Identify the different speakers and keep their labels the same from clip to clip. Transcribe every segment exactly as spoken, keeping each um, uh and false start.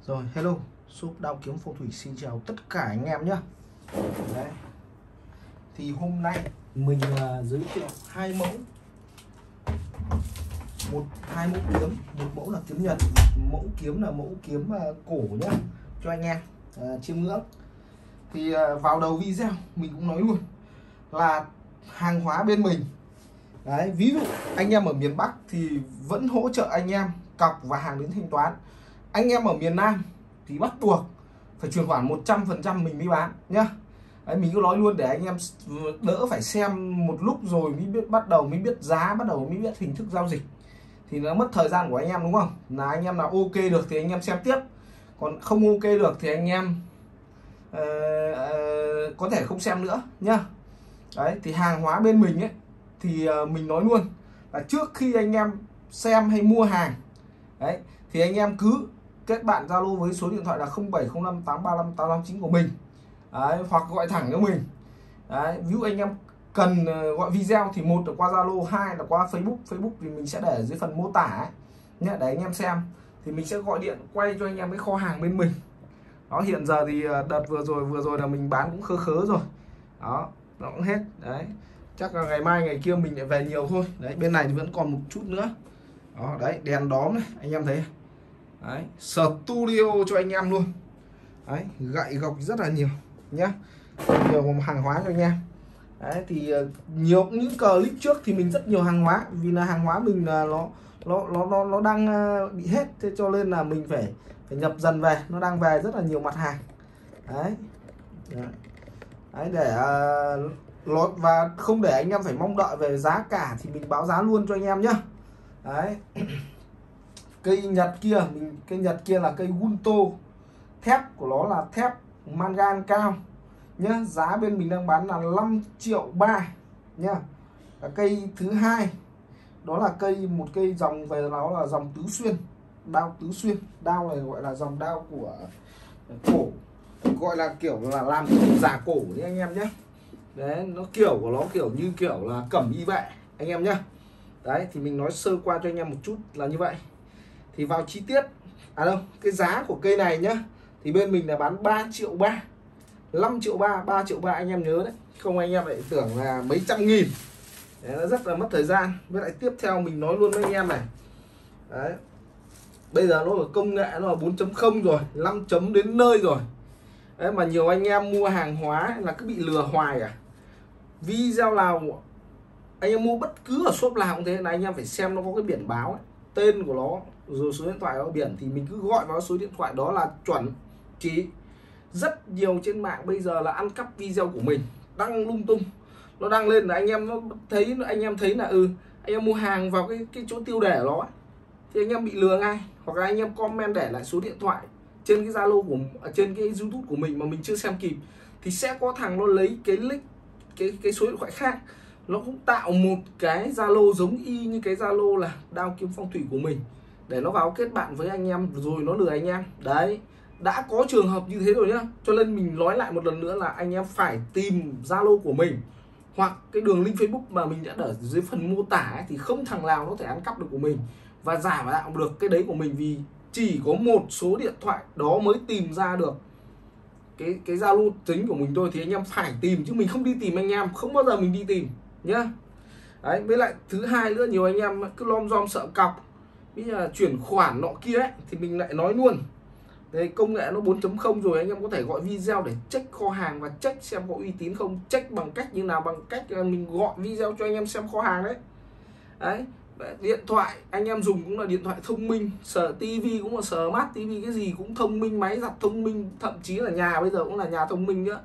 Speaker 1: Rồi, hello, shop Đao Kiếm Phong Thủy xin chào tất cả anh em nhé. Đấy. Thì hôm nay mình uh, giới thiệu hai mẫu, một hai mẫu kiếm, một mẫu là kiếm Nhật, mẫu kiếm là mẫu kiếm uh, cổ nhá, cho anh em uh, chiêm ngưỡng. Thì uh, vào đầu video mình cũng nói luôn là hàng hóa bên mình. Đấy, ví dụ anh em ở miền Bắc thì vẫn hỗ trợ anh em cọc và hàng đến thanh toán. Anh em ở miền Nam thì bắt buộc phải chuyển khoản một trăm phần trăm mình mới bán nhá. Đấy, mình cứ nói luôn để anh em đỡ phải xem một lúc rồi mới biết, bắt đầu mới biết giá, bắt đầu mới biết hình thức giao dịch thì nó mất thời gian của anh em, đúng không? Là anh em nào ok được thì anh em xem tiếp, còn không ok được thì anh em uh, uh, có thể không xem nữa nhá. Đấy, thì hàng hóa bên mình ấy thì uh, mình nói luôn là trước khi anh em xem hay mua hàng đấy thì anh em cứ kết bạn Zalo với số điện thoại là không bảy không năm tám ba năm tám năm chín của mình. Đấy, hoặc gọi thẳng cho mình. Đấy, ví dụ anh em cần gọi video thì một là qua Zalo, hai là qua Facebook. Facebook thì mình sẽ để ở dưới phần mô tả ấy, nhé, để anh em xem. Thì mình sẽ gọi điện quay cho anh em cái kho hàng bên mình. Đó, hiện giờ thì đợt vừa rồi vừa rồi là mình bán cũng khớ khớ rồi. Đó, nó cũng hết. Đấy, chắc là ngày mai ngày kia mình lại về nhiều thôi. Đấy, bên này thì vẫn còn một chút nữa. Đó, đấy, đèn đóm này, anh em thấy. Đấy, studio cho anh em luôn. Đấy, gậy gộc rất là nhiều nhá, nhiều hàng hóa cho anh em. Đấy, thì nhiều những clip trước thì mình rất nhiều hàng hóa, vì là hàng hóa mình là nó nó nó nó nó đang bị hết, thế cho nên là mình phải phải nhập dần về, nó đang về rất là nhiều mặt hàng. Đấy, đấy để uh, và không để anh em phải mong đợi về giá cả thì mình báo giá luôn cho anh em nhá. Đấy, cây Nhật kia mình cây Nhật kia là cây Gunto, thép của nó là thép mangan cao nhá, giá bên mình đang bán là năm triệu ba nhá. Và cây thứ hai đó là cây một cây dòng về nó là dòng tứ xuyên, đao tứ xuyên. Đao này gọi là dòng đao của cổ, gọi là kiểu là làm giả cổ đấy anh em nhé. Đấy, nó kiểu của nó kiểu như kiểu là cẩm y vệ anh em nhé. Đấy, thì mình nói sơ qua cho anh em một chút là như vậy. Thì vào chi tiết, à đâu, cái giá của cây này nhá, thì bên mình là bán ba triệu ba, năm triệu ba, ba triệu ba anh em nhớ đấy, không anh em lại tưởng là mấy trăm nghìn. Đấy, nó rất là mất thời gian. Với lại tiếp theo mình nói luôn với anh em này. Đấy, bây giờ nó ở công nghệ nó là bốn chấm không rồi, năm chấm đến nơi rồi. Đấy, mà nhiều anh em mua hàng hóa là cứ bị lừa hoài à. Video nào anh em mua bất cứ ở shop nào cũng thế, là anh em phải xem nó có cái biển báo ấy, tên của nó rồi số điện thoại ở biển, thì mình cứ gọi vào số điện thoại đó là chuẩn. Chỉ rất nhiều trên mạng bây giờ là ăn cắp video của mình, đăng lung tung, nó đăng lên là anh em nó thấy, anh em thấy là ừ anh em mua hàng vào cái cái chỗ tiêu đề của nó ấy, thì anh em bị lừa ngay. Hoặc là anh em comment để lại số điện thoại trên cái Zalo của trên cái YouTube của mình mà mình chưa xem kịp, thì sẽ có thằng nó lấy cái link cái cái số điện thoại khác, nó cũng tạo một cái Zalo giống y như cái Zalo là Đao Kiếm Phong Thủy của mình để nó vào kết bạn với anh em rồi nó lừa anh em. Đấy, đã có trường hợp như thế rồi nhá. Cho nên mình nói lại một lần nữa là anh em phải tìm Zalo của mình hoặc cái đường link Facebook mà mình đã để dưới phần mô tả ấy, thì không thằng nào nó thể ăn cắp được của mình và giả mạo được cái đấy của mình, vì chỉ có một số điện thoại đó mới tìm ra được cái cái Zalo chính của mình thôi. Thì anh em phải tìm chứ mình không đi tìm anh em, không bao giờ mình đi tìm nhá. Đấy, với lại thứ hai nữa, nhiều anh em cứ lom rom sợ cọc, bây giờ chuyển khoản nọ kia ấy, thì mình lại nói luôn đây, công nghệ nó bốn chấm không rồi, anh em có thể gọi video để check kho hàng và check xem có uy tín không. Check bằng cách như nào? Bằng cách mình gọi video cho anh em xem kho hàng đấy. Đấy, điện thoại anh em dùng cũng là điện thoại thông minh, sở tivi cũng là smart tivi, cái gì cũng thông minh, máy giặt thông minh, thậm chí là nhà bây giờ cũng là nhà thông minh nữa.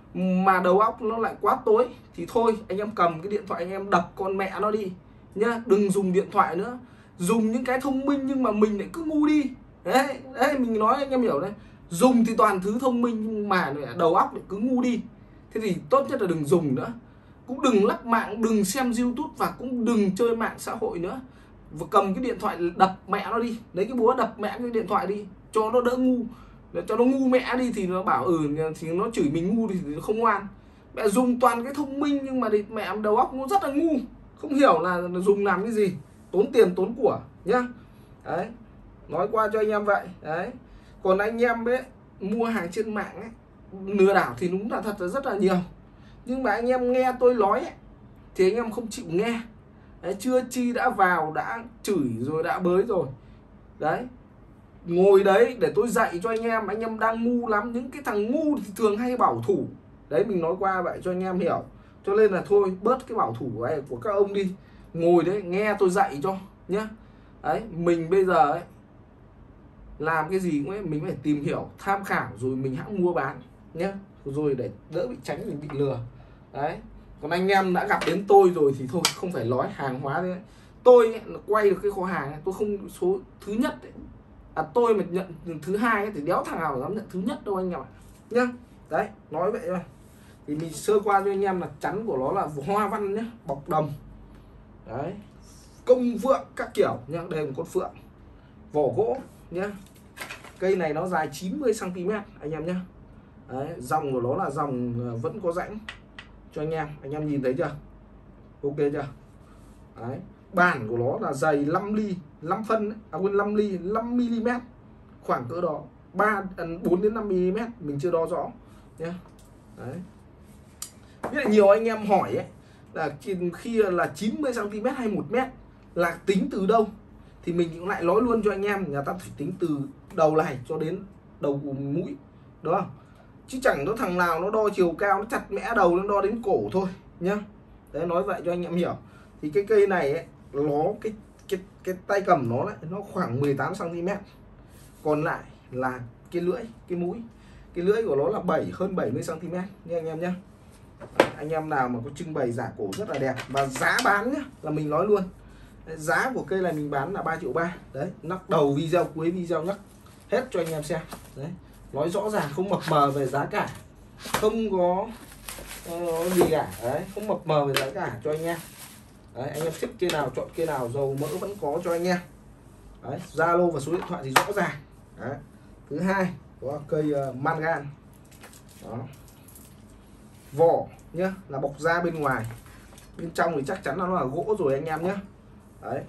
Speaker 1: Mà đầu óc nó lại quá tối thì thôi, anh em cầm cái điện thoại anh em đập con mẹ nó đi nhá, đừng dùng điện thoại nữa. Dùng những cái thông minh nhưng mà mình lại cứ ngu đi. Đấy, đấy mình nói anh em hiểu đấy. Dùng thì toàn thứ thông minh nhưng mà đầu óc lại cứ ngu đi. Thế thì tốt nhất là đừng dùng nữa. Cũng đừng lắp mạng, đừng xem YouTube và cũng đừng chơi mạng xã hội nữa. Và cầm cái điện thoại đập mẹ nó đi, lấy cái búa đập mẹ cái điện thoại đi cho nó đỡ ngu. Để cho nó ngu mẹ đi thì nó bảo ừ thì nó chửi mình ngu thì nó không ngoan. Mẹ dùng toàn cái thông minh nhưng mà mẹ đầu óc nó rất là ngu, không hiểu là dùng làm cái gì, tốn tiền tốn của nhá. Đấy, nói qua cho anh em vậy. Đấy, Còn anh em ấy mua hàng trên mạng ấy, lừa đảo thì đúng là thật là rất là nhiều, nhưng mà anh em nghe tôi nói ấy, thì anh em không chịu nghe. Đấy, chưa chi đã vào đã chửi rồi, đã bới rồi. Đấy, ngồi đấy để tôi dạy cho anh em. Anh em đang ngu lắm, những cái thằng ngu thì thường hay bảo thủ. Đấy, mình nói qua vậy cho anh em hiểu. Cho nên là thôi bớt cái bảo thủ này của các ông đi, ngồi đấy nghe tôi dạy cho nhá. Đấy, mình bây giờ ấy, làm cái gì cũng ấy, mình phải tìm hiểu, tham khảo rồi mình hãng mua bán nhé, rồi để đỡ bị tránh mình bị lừa. Đấy, còn anh em đã gặp đến tôi rồi thì thôi không phải nói hàng hóa đấy. Tôi ấy, quay được cái kho hàng ấy, tôi không số thứ nhất ấy. À, tôi mà nhận thứ hai ấy, thì đéo thằng nào dám nhận thứ nhất đâu anh em ạ nhá. Đấy, nói vậy thôi. Thì mình sơ qua cho anh em là chắn của nó là hoa văn nhé, bọc đồng. Đấy, công phượng các kiểu nhá, đây là một con phượng, vỏ gỗ nhá. Cây này nó dài chín mươi xăng ti mét anh em nhé. Đấy, dòng của nó là dòng vẫn có rãnh cho anh em, anh em nhìn thấy chưa? Ok chưa? Đấy, bản của nó là dày năm ly, năm phân, à quên năm ly, năm mi li mét, khoảng cỡ đó, ba bốn đến năm mi li mét, mình chưa đo rõ nhé. Đấy. Biết là nhiều anh em hỏi ấy là khi là chín mươi xăng ti mét hay một mét là tính từ đâu, thì mình cũng lại nói luôn cho anh em, nhà ta phải tính từ đầu này cho đến đầu mũi, đúng không? Chứ chẳng có thằng nào nó đo chiều cao nó chặt mẽ đầu, nó đo đến cổ thôi nhá. Đấy, nói vậy cho anh em hiểu. Thì cái cây này ấy, nó cái cái cái tay cầm nó lại nó khoảng mười tám xăng ti mét, còn lại là cái lưỡi, cái mũi, cái lưỡi của nó là bảy hơn bảy mươi xăng ti mét nha anh em nhé. Anh em nào mà có trưng bày giả cổ rất là đẹp. Và giá bán nhá, là mình nói luôn, giá của cây này mình bán là ba triệu ba. Đấy, nắp đầu video, cuối video nhắc hết cho anh em xem. Đấy, nói rõ ràng, không mập mờ về giá cả, không có uh, gì cả. Đấy, không mập mờ về giá cả cho anh em. Đấy, anh em thích cây nào chọn cây nào, dầu mỡ vẫn có cho anh em. Đấy, Zalo và số điện thoại thì rõ ràng. Đấy. Thứ hai có cây uh, mangan. Đó, vỏ nhá, là bọc da bên ngoài, bên trong thì chắc chắn là nó là gỗ rồi anh em nhé. Đấy.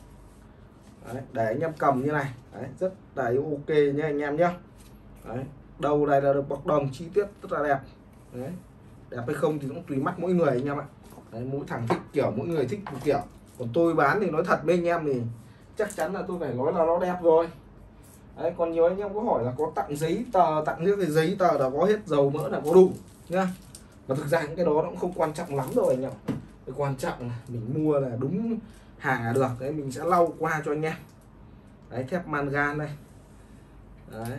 Speaker 1: Đấy, để anh em cầm như này. Đấy, rất là ok nhé anh em nhé. Đấy, đầu này là được bọc đồng chi tiết rất là đẹp. Đấy, đẹp hay không thì cũng tùy mắt mỗi người anh em ạ. Đấy, mỗi thằng thích kiểu, mỗi người thích một kiểu. Còn tôi bán thì nói thật với anh em thì chắc chắn là tôi phải nói là nó đẹp rồi. Đấy, còn nhiều anh em có hỏi là có tặng giấy tờ, tặng những cái giấy tờ là có hết, dầu mỡ là có đủ nhá. Và thực ra những cái đó nó cũng không quan trọng lắm đâu anh em. Cái quan trọng là mình mua là đúng hàng là được. Đấy, mình sẽ lau qua cho anh em. Đấy, thép mangan đây. Đấy.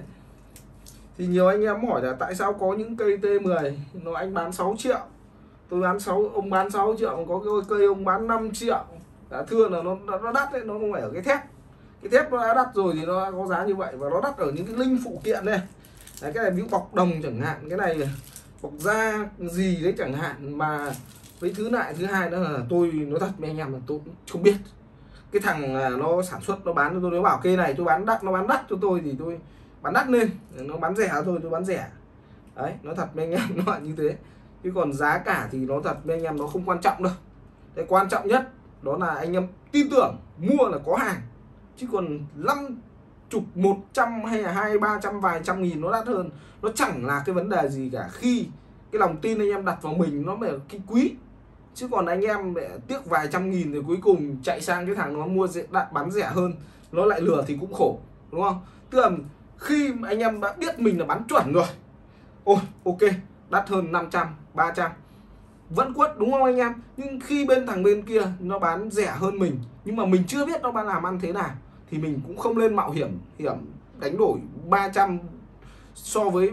Speaker 1: Thì nhiều anh em hỏi là tại sao có những cây T mười nó anh bán sáu triệu, tôi bán sáu, ông bán sáu triệu, có cái cây ông bán năm triệu. Đã thưa là nó nó đắt đấy, nó không phải ở cái thép. Cái thép nó đã đắt rồi thì nó có giá như vậy, và nó đắt ở những cái linh phụ kiện đây. Đấy, cái này ví dụ bọc đồng chẳng hạn, cái này bọc da gì đấy chẳng hạn. Mà với thứ lại thứ hai nữa là tôi nói thật với anh em là tôi không biết. Cái thằng nó sản xuất nó bán cho tôi, nó bảo cây này tôi bán đắt, nó bán đắt cho tôi thì tôi bán đắt lên, nó bán rẻ thôi tôi bán rẻ. Đấy, nói thật với anh em nó là như thế. Chứ còn giá cả thì nó thật với anh em nó không quan trọng đâu. Cái quan trọng nhất đó là anh em tin tưởng mua là có hàng. Chứ còn năm chục, một trăm hay là hai ba trăm, vài trăm nghìn nó đắt hơn, nó chẳng là cái vấn đề gì cả, khi cái lòng tin anh em đặt vào mình nó mới là cái quý. Chứ còn anh em để tiếc vài trăm nghìn rồi cuối cùng chạy sang cái thằng nó mua đặt bán rẻ hơn, nó lại lừa thì cũng khổ, đúng không? Tức là khi mà anh em đã biết mình là bán chuẩn rồi, ôi ok, đắt hơn năm trăm, ba trăm vẫn quất, đúng không anh em? Nhưng khi bên thằng bên kia nó bán rẻ hơn mình, nhưng mà mình chưa biết nó bán làm ăn thế nào, thì mình cũng không lên mạo hiểm hiểm đánh đổi ba trăm so với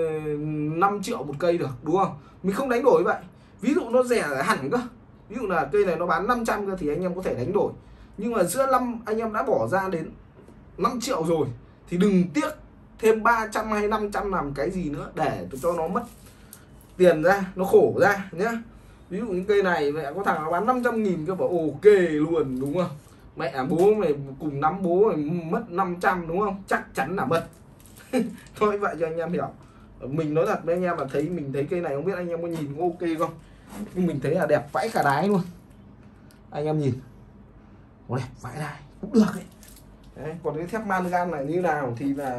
Speaker 1: năm triệu một cây được, đúng không? Mình không đánh đổi vậy. Ví dụ nó rẻ hẳn cơ, ví dụ là cây này nó bán năm trăm cơ thì anh em có thể đánh đổi. Nhưng mà giữa năm anh em đã bỏ ra đến năm triệu rồi thì đừng tiếc thêm ba trăm hay năm trăm làm cái gì nữa để cho nó mất tiền ra, nó khổ ra nhá. Ví dụ những cây này mẹ có thằng nó bán năm trăm nghìn cơ, bảo ok luôn, đúng không? Mẹ bố mày cùng nắm bố mày mất năm trăm, đúng không? Chắc chắn là mất. Thôi vậy cho anh em hiểu. Mình nói thật với anh em là thấy mình thấy cây này, không biết anh em có nhìn có ok không, nhưng mình thấy là đẹp vãi cả đái luôn. Anh em nhìn nó đẹp vãi đái cũng được ấy. Đấy, còn cái thép mangan này như nào thì là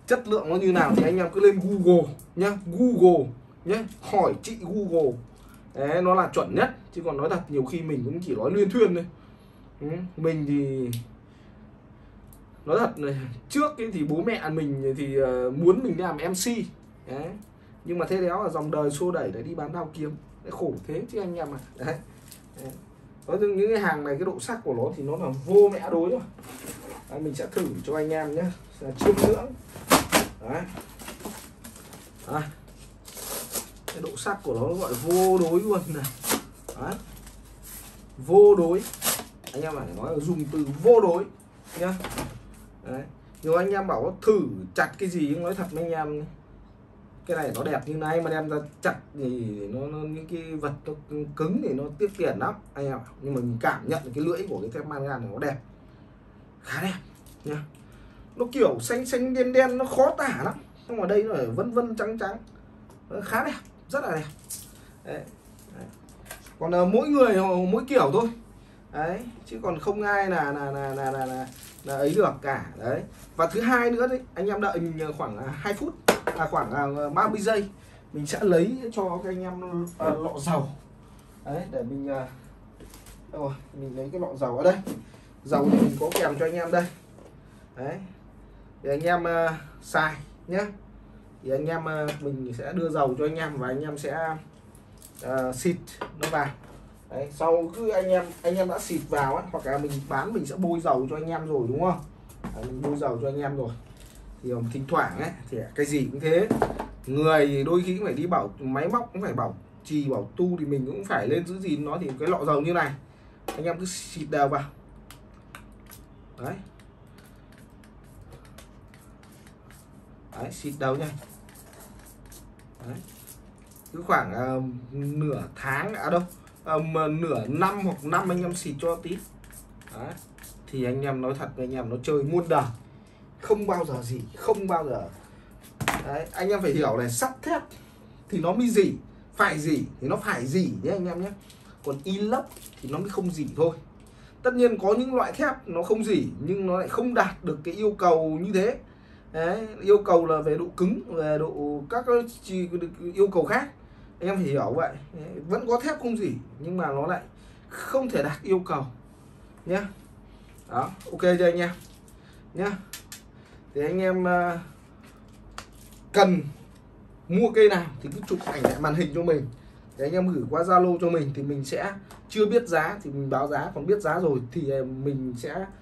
Speaker 1: chất lượng nó như nào thì anh em cứ lên Google nhá, Google nhé, hỏi chị Google. Đấy, nó là chuẩn nhất, chứ còn nói thật nhiều khi mình cũng chỉ nói luyên thuyên thôi. Ừ, mình thì nói thật này, trước ấy thì bố mẹ mình thì uh, muốn mình làm em xê. Đấy, nhưng mà thế đéo là dòng đời xô đẩy để đi bán đao kiếm, để khổ thế chứ anh em à. Đấy. Đấy. Có những cái hàng này cái độ sắc của nó thì nó là vô mẹ đối rồi. Đấy, mình sẽ thử cho anh em nhé, chiêm ngưỡng. Đấy. Đấy. Cái độ sắc của nó gọi là vô đối luôn này. Đấy. Vô đối, anh em phải nói là dùng từ vô đối nhá. Đấy. Nhiều anh em bảo thử chặt cái gì, nói thật với anh em, cái này nó đẹp như này mà đem ra chặt thì nó, nó những cái vật nó cứng thì nó tiếc tiền lắm anh em. Nhưng mà mình cảm nhận cái lưỡi của cái thép mangan này nó đẹp, khá đẹp nha. Nó kiểu xanh xanh đen đen, nó khó tả lắm. Xong ở đây nó phải vân vân trắng trắng, nó khá đẹp, rất là đẹp. Đấy. Đấy. Còn uh, mỗi người mỗi kiểu thôi. Đấy, chứ còn không ai là là là là là, là, là ấy được cả. Đấy. Và thứ hai nữa đấy, anh em đợi mình khoảng hai phút, à khoảng uh, ba mươi giây, mình sẽ lấy cho các anh em uh, lọ dầu. Đấy, để mình uh, rồi, mình lấy cái lọ dầu ở đây. Dầu thì mình có kèm cho anh em đây. Đấy, để anh em uh, xài nhé. Thì anh em uh, mình sẽ đưa dầu cho anh em và anh em sẽ uh, xịt nó vào. Đấy, sau cứ anh em anh em đã xịt vào ấy, hoặc là mình bán mình sẽ bôi dầu cho anh em rồi đúng không? Đấy, mình bôi dầu cho anh em rồi thì thỉnh thoảng ấy thì cái gì cũng thế, người đôi khi cũng phải đi bảo máy móc cũng phải bảo trì bảo tu thì mình cũng phải lên giữ gìn nó. Thì cái lọ dầu như này anh em cứ xịt đều vào. Đấy, đấy xịt đầu nha. Đấy, cứ khoảng uh, nửa tháng à đâu um, nửa năm hoặc năm anh em xịt cho tí. Đấy, thì anh em nói thật với anh em, nó chơi muôn đời, không bao giờ gì, không bao giờ. Đấy, anh em phải hiểu này, sắt thép thì nó mới dỉ, phải dỉ thì nó phải dỉ nhé anh em nhé. Còn inox thì nó mới không dỉ thôi. Tất nhiên có những loại thép nó không dỉ nhưng nó lại không đạt được cái yêu cầu như thế. Đấy, yêu cầu là về độ cứng, về độ các yêu cầu khác. Anh em phải hiểu vậy. Đấy, vẫn có thép không dỉ nhưng mà nó lại không thể đạt yêu cầu nhé. Đó, ok chưa anh em nhé. Thì anh em uh, cần mua cây nào thì cứ chụp ảnh lại màn hình cho mình để anh em gửi qua Zalo cho mình, thì mình sẽ chưa biết giá thì mình báo giá, còn biết giá rồi thì mình sẽ uh,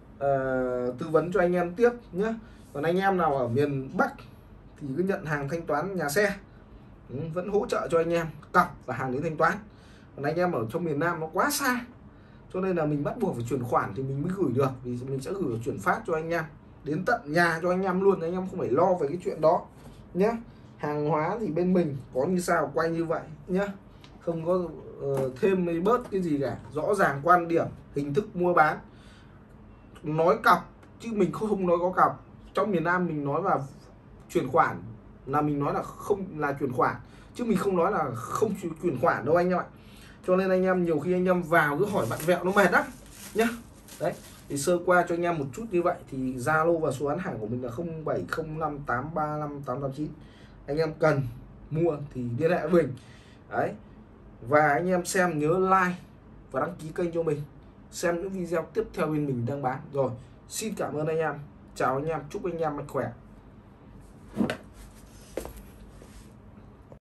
Speaker 1: tư vấn cho anh em tiếp nhé. Còn anh em nào ở miền Bắc thì cứ nhận hàng thanh toán nhà xe, ừ, vẫn hỗ trợ cho anh em cọc và hàng đến thanh toán. Còn anh em ở trong miền Nam nó quá xa cho nên là mình bắt buộc phải chuyển khoản thì mình mới gửi được, vì mình sẽ gửi chuyển phát cho anh em đến tận nhà cho anh em luôn, anh em không phải lo về cái chuyện đó nhé. Hàng hóa thì bên mình có như sao quay như vậy nhé, không có uh, thêm hay bớt cái gì cả, rõ ràng quan điểm hình thức mua bán nói cọc chứ mình không nói có cọc. Trong miền Nam mình nói là chuyển khoản là mình nói là không là chuyển khoản chứ mình không nói là không chuyển khoản đâu anh em ạ. Cho nên anh em nhiều khi anh em vào cứ hỏi bạn vẹo nó mệt lắm nhá. Đấy, thì sơ qua cho anh em một chút như vậy. Thì Zalo và số bán hàng của mình là không bảy không năm tám ba năm tám tám chín. Anh em cần mua thì liên hệ với mình. Đấy, và anh em xem nhớ like và đăng ký kênh cho mình, xem những video tiếp theo bên mình đang bán. Rồi, xin cảm ơn anh em, chào anh em, chúc anh em mạnh khỏe.